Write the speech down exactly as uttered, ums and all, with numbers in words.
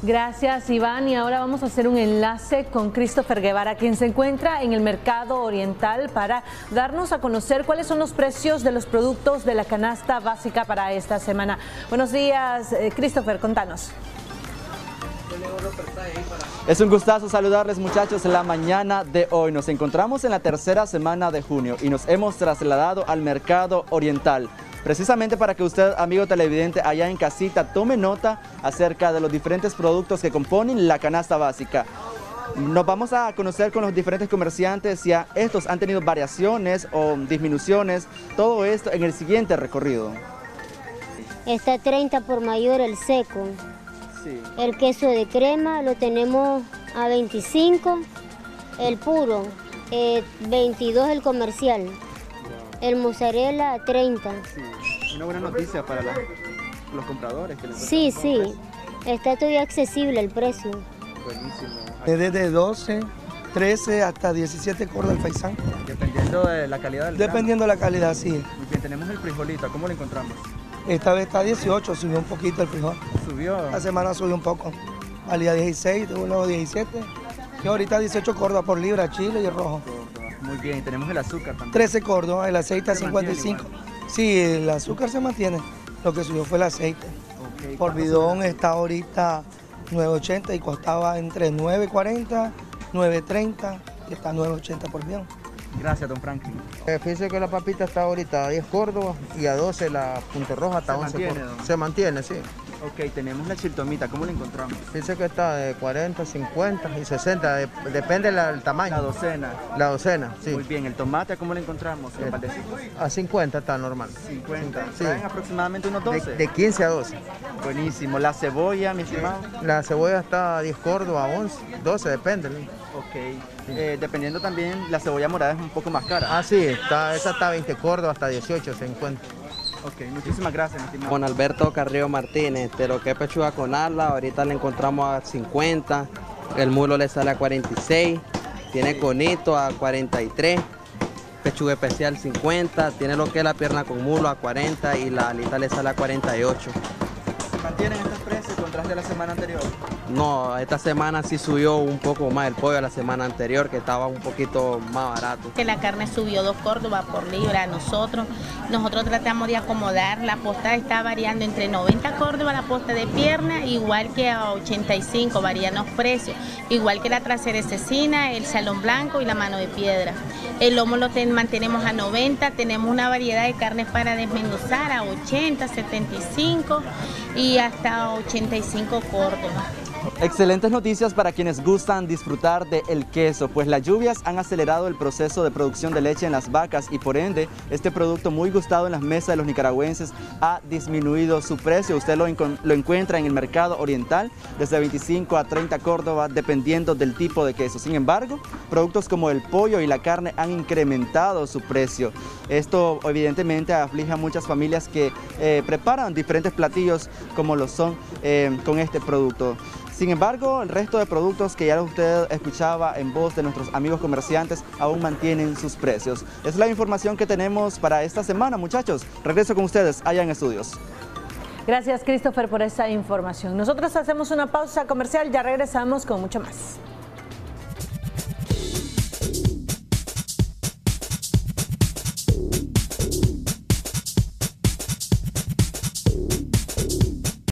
Gracias, Iván. Y ahora vamos a hacer un enlace con Christopher Guevara, quien se encuentra en el mercado oriental para darnos a conocer cuáles son los precios de los productos de la canasta básica para esta semana. Buenos días, Christopher, contanos. Es un gustazo saludarles, muchachos, en la mañana de hoy. Nos encontramos en la tercera semana de junio y nos hemos trasladado al mercado oriental, precisamente para que usted, amigo televidente, allá en casita, tome nota acerca de los diferentes productos que componen la canasta básica. Nos vamos a conocer con los diferentes comerciantes si a estos han tenido variaciones o disminuciones, todo esto en el siguiente recorrido. Está treinta por mayor el seco. Sí. El queso de crema lo tenemos a veinticinco, el puro, eh, veintidós el comercial, el mozzarella a treinta. Sí. Una buena noticia para la, los compradores. Que les sí, sí, está todavía accesible el precio. Buenísimo. Desde doce, trece hasta diecisiete cordas el faisán. Dependiendo de la calidad del Dependiendo de la calidad, sí. Muy bien, tenemos el frijolito, ¿cómo lo encontramos? Esta vez está a dieciocho, subió un poquito el frijol. ¿Subió? La semana subió un poco. Valía dieciséis, tuvo luego diecisiete. Y ahorita dieciocho córdobas por libra, chile y rojo. Muy bien, tenemos el azúcar también. trece córdobas, el aceite a cincuenta y cinco. Sí, el azúcar se mantiene. Lo que subió fue el aceite. Okay, por bidón está ahorita nueve ochenta y costaba entre nueve cuarenta, nueve treinta y está nueve ochenta por bidón. Gracias, don Franklin. Eh, fíjese que la papita está ahorita a diez córdobas y a doce la punto roja hasta once córdobas. Se mantiene, sí. Ok, tenemos la chiltomita, ¿cómo la encontramos? Fíjese que está de cuarenta, cincuenta y sesenta, de, depende del tamaño. La docena. La docena, sí. Muy bien, el tomate, ¿cómo lo encontramos? Eh, a cincuenta está normal. cincuenta, sí. ¿Traen aproximadamente unos doce? De, de quince a doce. Buenísimo. La cebolla, mi estimado. La cebolla está a diez córdobas, a once, doce, depende. Ok. Eh, dependiendo también, la cebolla morada es un poco más cara. Ah, sí, está, esa está a veinte córdobas, hasta dieciocho se encuentra. Ok, muchísimas gracias, mi estimado. Con Alberto Carrillo Martínez, de lo que es pechuga con ala, ahorita le encontramos a cincuenta, el mulo le sale a cuarenta y seis, tiene conito a cuarenta y tres, pechuga especial cincuenta, tiene lo que es la pierna con mulo a cuarenta y la alita le sale a cuarenta y ocho. ¿Se mantienen estos precios en contraste a la semana anterior? No, esta semana sí subió un poco más el pollo a la semana anterior, que estaba un poquito más barato. Que la carne subió dos córdobas por libra a nosotros. Nosotros tratamos de acomodar, la posta está variando entre noventa córdobas la posta de pierna, igual que a ochenta y cinco varían los precios, igual que la trasera de cecina, el salón blanco y la mano de piedra. El lomo lo ten, mantenemos a noventa, tenemos una variedad de carnes para desmenuzar a ochenta, setenta y cinco y hasta ochenta y cinco córdobas. Excelentes noticias para quienes gustan disfrutar del queso, pues las lluvias han acelerado el proceso de producción de leche en las vacas y por ende este producto muy gustado en las mesas de los nicaragüenses ha disminuido su precio. Usted lo, lo encuentra en el mercado oriental desde veinticinco a treinta córdobas dependiendo del tipo de queso. Sin embargo, productos como el pollo y la carne han incrementado su precio. Esto evidentemente aflige a muchas familias que eh, preparan diferentes platillos como lo son eh, con este producto. Sin embargo, el resto de productos que ya usted escuchaba en voz de nuestros amigos comerciantes aún mantienen sus precios. Esa es la información que tenemos para esta semana, muchachos. Regreso con ustedes allá en estudios. Gracias, Christopher, por esa información. Nosotros hacemos una pausa comercial, ya regresamos con mucho más.